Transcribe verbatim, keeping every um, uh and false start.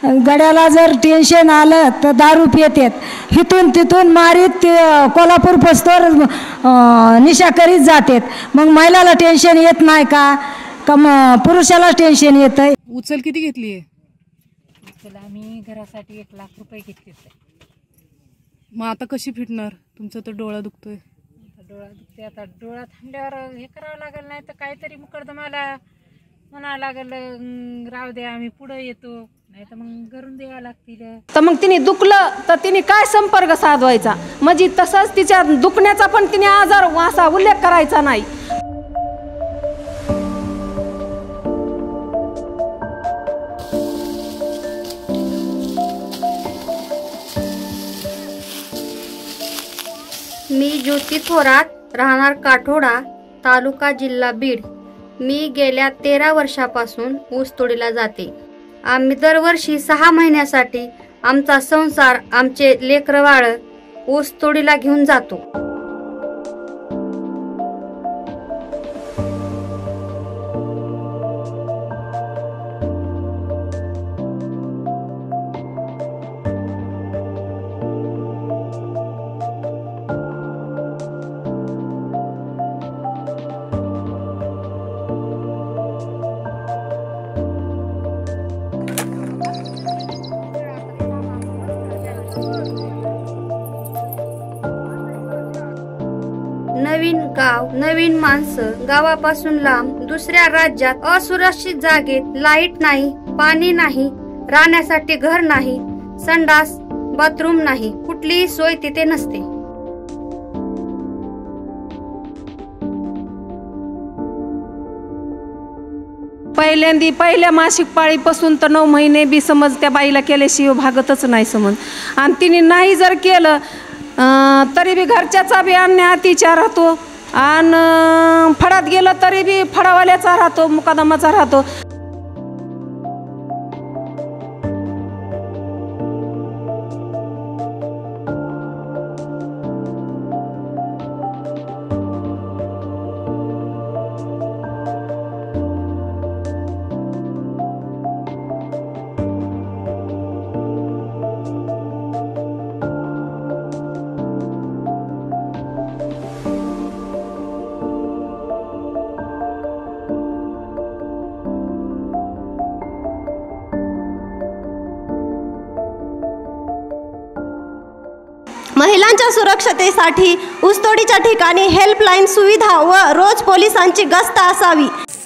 गड्याला जर टेन्शन आलं तर दारू पितात, इथून तिथून मारीत ते कोल्हापूर पस्तोर निशा करीत जातात। मग महिलाला टेन्शन येत नाही का का पुरुषाला टेन्शन येतंय? उचल किती घेतली आहे? उचल आम्ही घरासाठी एक लाख रुपये घेतले। मग आता कशी फिटणार? तुमचा तर डोळा दुखतोय। डोळा दुखते, आता डोळा थांबल्यावर हे करावं लागेल, नाही तर काहीतरी मुकदमाला म्हणावं लागेल राहू द्या आम्ही पुढे येतो, नाही तर मग घरून द्यावं लागतील। तर मग तिने दुखलं तर तिने काय संपर्क साधवायचा? म्हणजे तसंच तिच्या दुखण्याचा पण तिने आजार असा उल्लेख करायचा नाही। मी ज्योती थोरात, राहणार काठोडा, तालुका जिल्हा बीड। मी गेल्या तेरा वर्षापासून ऊस तोडीला जाते। आम्ही दरवर्षी सहा महिन्यासाठी आमचा संसार, आमचे लेकरवाळ ऊस तोडीला घेऊन जातो। नवीन गाव, नवीन माणसं, गावापासून लांब, दुसऱ्या राज्यात, असुरक्षित जागेत, लाईट नाही, पाणी नाही, राहण्यासाठी घर नाही, संडास बाथरूम नाही, कुठलीही सोय तिथे नसते। पहिल्यांदी पहिल्या मासिक पाळीपासून तर नऊ महिने बी समज त्या बाईला केल्याशिवाय भागतच नाही समज। आणि तिने नाही जर केलं तरी बी घरच्याचा बी अन्याय अत्याचार राहतो, आणि फडात गेलं तरी बी फडावाल्याचा राहतो, मुकादमाचा राहतो। महिलांच्या सुरक्षतेसाठी ऊसतोडीच्या ठिकाणी हेल्पलाईन सुविधा व रोज पोलिसांची गस्त असावी।